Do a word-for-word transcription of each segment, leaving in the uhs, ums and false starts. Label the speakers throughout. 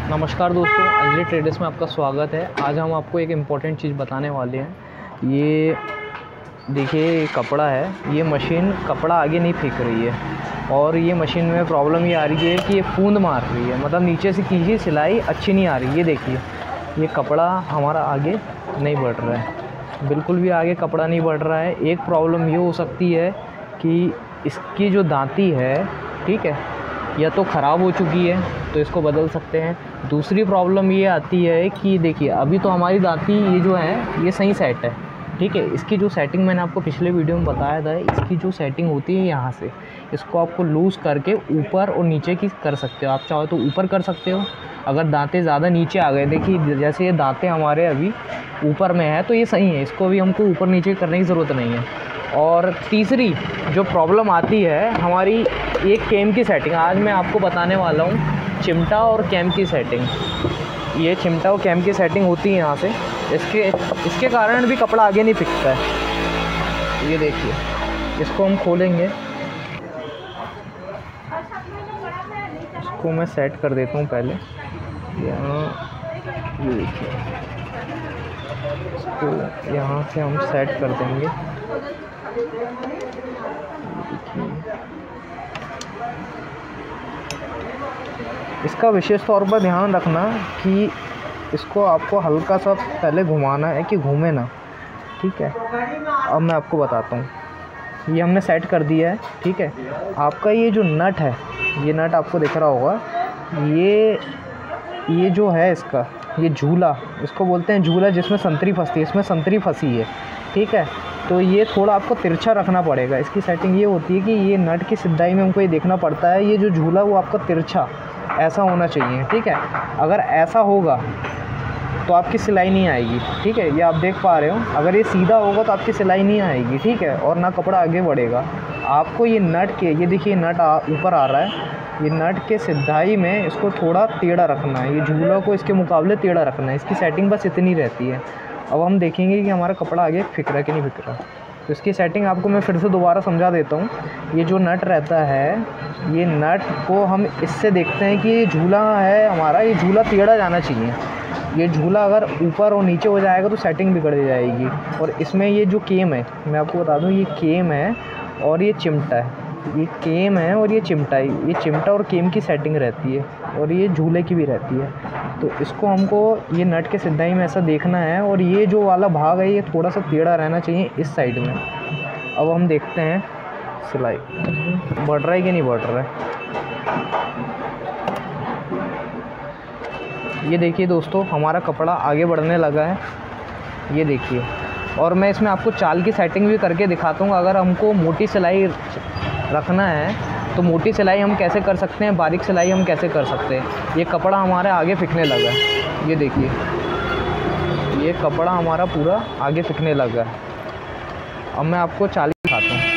Speaker 1: नमस्कार दोस्तों, अंजलि ट्रेडर्स में आपका स्वागत है। आज हम आपको एक इम्पॉर्टेंट चीज़ बताने वाले हैं। ये देखिए, ये कपड़ा है, ये मशीन कपड़ा आगे नहीं फेंक रही है और ये मशीन में प्रॉब्लम ये आ रही है कि ये फूंद मार रही है, मतलब नीचे से कीजिए सिलाई अच्छी नहीं आ रही। ये देखिए, ये कपड़ा हमारा आगे नहीं बढ़ रहा है, बिल्कुल भी आगे कपड़ा नहीं बढ़ रहा है। एक प्रॉब्लम ये हो सकती है कि इसकी जो दांती है, ठीक है, या तो ख़राब हो चुकी है तो इसको बदल सकते हैं। दूसरी प्रॉब्लम ये आती है कि देखिए, अभी तो हमारी दांती ये जो है ये सही सेट है, ठीक है। इसकी जो सेटिंग मैंने आपको पिछले वीडियो में बताया था, इसकी जो सेटिंग होती है यहाँ से, इसको आपको लूज़ करके ऊपर और नीचे की कर सकते हो। आप चाहो तो ऊपर कर सकते हो। अगर दांतें ज़्यादा नीचे आ गए, देखिए जैसे ये दांतें हमारे अभी ऊपर में है तो ये सही है, इसको भी हमको ऊपर नीचे करने की ज़रूरत नहीं है। और तीसरी जो प्रॉब्लम आती है हमारी, एक कैम की सेटिंग आज मैं आपको बताने वाला हूँ। चिमटा और कैम की सेटिंग, ये चिमटा और कैम की सेटिंग होती है यहाँ से। इसके इसके कारण भी कपड़ा आगे नहीं फिकता है। ये देखिए, इसको हम खोलेंगे, इसको मैं सेट कर देता हूँ पहले यहाँ। ये देखिए, इसको यहाँ से हम सेट कर देंगे। इसका विशेष तौर पर ध्यान रखना कि इसको आपको हल्का सा पहले घुमाना है कि घूमे ना, ठीक है। अब मैं आपको बताता हूँ, ये हमने सेट कर दिया है, ठीक है। आपका ये जो नट है, ये नट आपको दिख रहा होगा, ये ये जो है इसका, ये झूला, इसको बोलते हैं झूला, जिसमें संतरी फंसती है, इसमें संतरी फंसी है, ठीक है। तो ये थोड़ा आपको तिरछा रखना पड़ेगा। इसकी सेटिंग ये होती है कि ये नट की सिधाई में हमको ये देखना पड़ता है, ये जो झूला वो आपका तिरछा ऐसा होना चाहिए, ठीक है। अगर ऐसा होगा तो आपकी सिलाई नहीं आएगी, ठीक है। ये आप देख पा रहे हो, अगर ये सीधा होगा तो आपकी सिलाई नहीं आएगी, ठीक है, और ना कपड़ा आगे बढ़ेगा। आपको ये नट के, ये देखिए नट ऊपर आ रहा है, ये नट के सिधाई में इसको थोड़ा टेढ़ा रखना है, ये झूला को इसके मुकाबले टेढ़ा रखना है। इसकी सेटिंग बस इतनी रहती है। अब हम देखेंगे कि हमारा कपड़ा आगे फिक रहा है कि नहीं फिक रहा। तो इसकी सेटिंग आपको मैं फिर से दोबारा समझा देता हूँ। ये जो नट रहता है, ये नट को हम इससे देखते हैं कि ये झूला है हमारा, ये झूला टेढ़ा जाना चाहिए। ये झूला अगर ऊपर और नीचे हो जाएगा तो सेटिंग बिगड़ जाएगी। और इसमें ये जो केम है, मैं आपको बता दूँ, ये केम है और ये चिमटा है। ये केम है और ये चिमटा है। ये चिमटा और केम की सेटिंग रहती है और ये झूले की भी रहती है। तो इसको हमको ये नट के सिधाई में ऐसा देखना है और ये जो वाला भाग है ये थोड़ा सा टेढ़ा रहना चाहिए इस साइड में। अब हम देखते हैं सिलाई बढ़ रहा है कि नहीं बढ़ रहा है। ये देखिए दोस्तों, हमारा कपड़ा आगे बढ़ने लगा है, ये देखिए। और मैं इसमें आपको चाल की सेटिंग भी करके दिखाता हूँ। अगर हमको मोटी सिलाई रखना है तो मोटी सिलाई हम कैसे कर सकते हैं, बारीक सिलाई हम कैसे कर सकते हैं। ये कपड़ा हमारे आगे फिकने लगा है, ये देखिए, ये कपड़ा हमारा पूरा आगे फिकने लगा है। अब मैं आपको चाल दिखाता हूँ।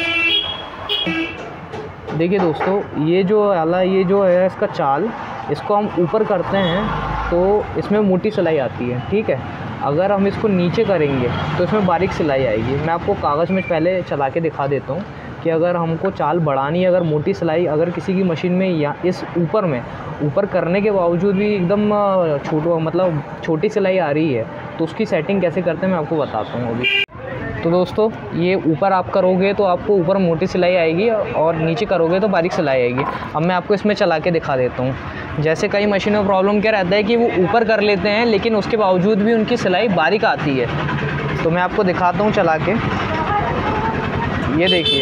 Speaker 1: देखिए दोस्तों, ये जो वाला, ये जो है इसका चाल, इसको हम ऊपर करते हैं तो इसमें मोटी सिलाई आती है, ठीक है। अगर हम इसको नीचे करेंगे तो इसमें बारीक सिलाई आएगी। मैं आपको कागज़ में पहले चला के दिखा देता हूँ कि अगर हमको चाल बढ़ानी है, अगर मोटी सिलाई अगर किसी की मशीन में या इस ऊपर में ऊपर करने के बावजूद भी एकदम छोटा, मतलब छोटी सिलाई आ रही है, तो उसकी सेटिंग कैसे करते हैं मैं आपको बताता हूँ अभी। तो दोस्तों, ये ऊपर आप करोगे तो आपको ऊपर मोटी सिलाई आएगी और नीचे करोगे तो बारीक सिलाई आएगी। अब मैं आपको इसमें चला के दिखा देता हूँ। जैसे कई मशीनों में प्रॉब्लम क्या रहता है कि वो ऊपर कर लेते हैं लेकिन उसके बावजूद भी उनकी सिलाई बारीक आती है। तो मैं आपको दिखाता हूँ चला के, ये देखिए,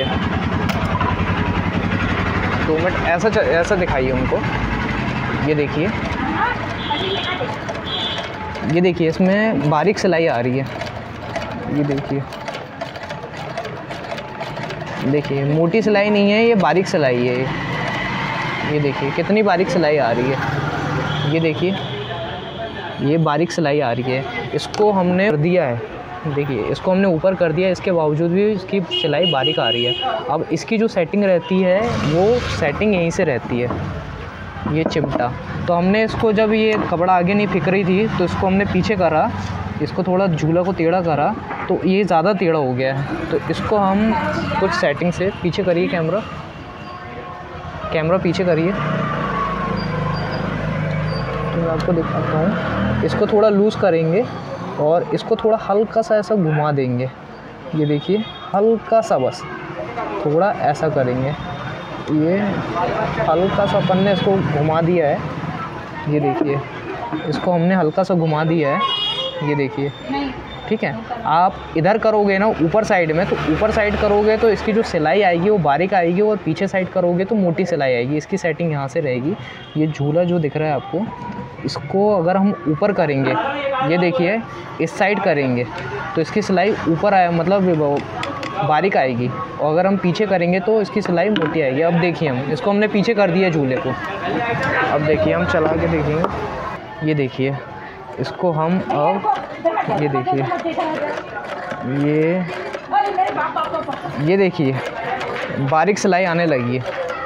Speaker 1: दो मिनट ऐसा ऐसा दिखाइए उनको। ये देखिए, ये देखिए, इसमें बारीक सिलाई आ रही है, ये देखिए, देखिए मोटी सिलाई नहीं है, ये बारीक सिलाई है। ये देखिए कितनी बारीक सिलाई आ रही है, ये देखिए, ये बारीक सिलाई आ रही है। इसको हमने कर दिया है, देखिए इसको हमने ऊपर कर दिया, इसके बावजूद भी इसकी सिलाई बारीक आ रही है। अब इसकी जो सेटिंग रहती है वो सेटिंग यहीं से रहती है, ये चिमटा। तो हमने इसको, जब ये कपड़ा आगे नहीं फिक रही थी तो इसको हमने पीछे करा, इसको थोड़ा झूला को टेढ़ा करा तो ये ज़्यादा टेढ़ा हो गया है। तो इसको हम कुछ सेटिंग से पीछे करिए, कैमरा कैमरा पीछे करिए, मैं आपको दिखाता हूँ। इसको थोड़ा लूज़ करेंगे और इसको थोड़ा हल्का सा ऐसा घुमा देंगे। ये देखिए हल्का सा, बस थोड़ा ऐसा करेंगे। ये हल्का सा अपन ने इसको घुमा दिया है। ये देखिए इसको हमने हल्का सा घुमा दिया है। ये देखिए ठीक है। आप इधर करोगे ना ऊपर साइड में, तो ऊपर साइड करोगे तो इसकी जो सिलाई आएगी वो बारीक आएगी, और पीछे साइड करोगे तो मोटी सिलाई आएगी। इसकी सेटिंग यहाँ से रहेगी। ये झूला जो दिख रहा है आपको, इसको अगर हम ऊपर करेंगे, ये देखिए इस साइड करेंगे तो इसकी सिलाई ऊपर आए मतलब बारीक आएगी, और अगर हम पीछे करेंगे तो इसकी सिलाई मोटी आएगी। अब देखिए हम इसको हमने पीछे कर दिया झूले को। अब देखिए हम चला के देखेंगे। ये देखिए इसको हम अब ये देखिए ये ये देखिए बारीक सिलाई आने लगी है।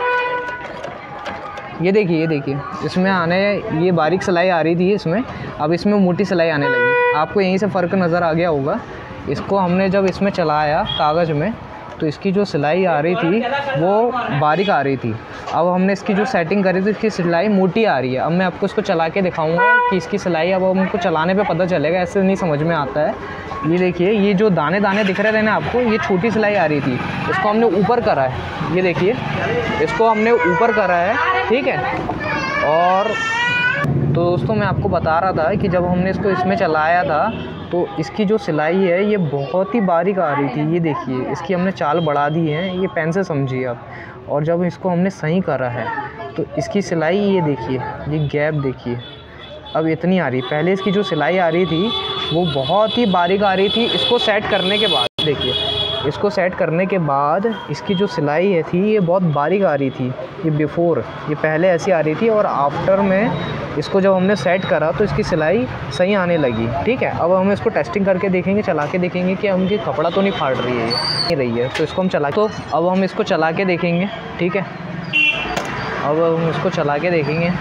Speaker 1: ये देखिए ये देखिए इसमें आने ये बारीक सिलाई आ रही थी इसमें, अब इसमें मोटी सिलाई आने लगी। आपको यहीं से फ़र्क नज़र आ गया होगा। इसको हमने जब इसमें चलाया कागज़ में, तो इसकी जो सिलाई आ रही थी वो बारीक आ रही थी। अब हमने इसकी जो सेटिंग करी थी इसकी सिलाई मोटी आ रही है। अब मैं आपको इसको चला के दिखाऊंगा कि इसकी सिलाई, अब हमको चलाने पे पता चलेगा, ऐसे नहीं समझ में आता है। ये देखिए ये जो दाने दाने दिख रहे थे ना आपको, ये छोटी सिलाई आ रही थी। इसको हमने ऊपर करा है। ये देखिए इसको हमने ऊपर करा है, ठीक है। और तो दोस्तों मैं आपको बता रहा था कि जब हमने इसको इसमें चलाया था तो इसकी जो सिलाई है ये बहुत ही बारीक आ रही थी। ये देखिए इसकी हमने चाल बढ़ा दी है, ये पेन से समझिए आप। और जब इसको हमने सही करा है तो इसकी सिलाई ये देखिए, ये गैप देखिए अब इतनी आ रही। पहले इसकी जो सिलाई आ रही थी वो बहुत ही बारीक आ रही थी। इसको सेट करने के बाद देखिए, इसको सेट करने के बाद इसकी जो सिलाई है थी ये बहुत बारीक आ रही थी। ये बिफ़ोर, ये पहले ऐसी आ रही थी, और आफ्टर में इसको जब हमने सेट करा तो इसकी सिलाई सही आने लगी, ठीक है। अब हम इसको टेस्टिंग करके देखेंगे, चला के देखेंगे कि हमकी कपड़ा तो नहीं फाड़ रही है, ये नहीं रही है। तो इसको हम चला, तो अब हम इसको चला के देखेंगे, ठीक है। अब हम इसको चला के देखेंगे।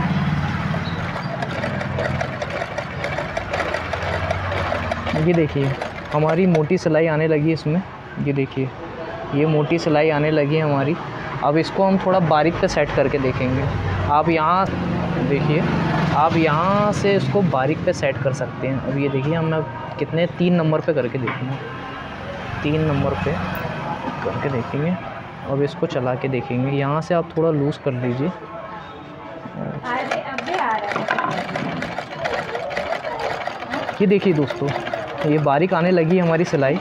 Speaker 1: ये देखिए हमारी मोटी सिलाई आने लगी इसमें। ये देखिए ये मोटी सिलाई आने लगी है हमारी। अब इसको हम थोड़ा बारीक पे सेट करके देखेंगे। आप यहाँ देखिए, आप यहाँ से इसको बारीक पे सेट कर सकते हैं। अब ये देखिए हम कितने तीन नंबर पे करके देखेंगे, तीन नंबर पे करके देखेंगे। अब इसको चला के देखेंगे। यहाँ से आप थोड़ा लूज़ कर लीजिए। ये देखिए दोस्तों ये बारीक आने लगी हमारी सिलाई,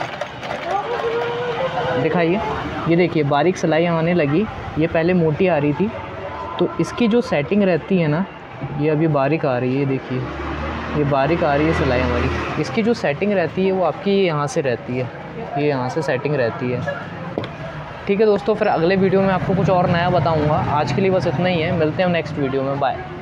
Speaker 1: दिखाइए। ये देखिए बारीक सिलाई आने लगी। ये पहले मोटी आ रही थी, तो इसकी जो सेटिंग रहती है ना, ये अभी बारीक आ रही है। देखिए ये बारीक आ रही है सिलाई हमारी। इसकी जो सेटिंग रहती है वो आपकी यहाँ से रहती है, ये यहाँ से सेटिंग रहती है, ठीक है दोस्तों। फिर अगले वीडियो में आपको कुछ और नया बताऊँगा। आज के लिए बस इतना ही है, मिलते हैं नेक्स्ट वीडियो में, बाय।